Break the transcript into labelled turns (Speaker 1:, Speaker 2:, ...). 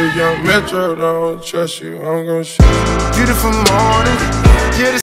Speaker 1: If Young Metro don't trust you, I'm gon' shoot you.
Speaker 2: Beautiful morning, yeah,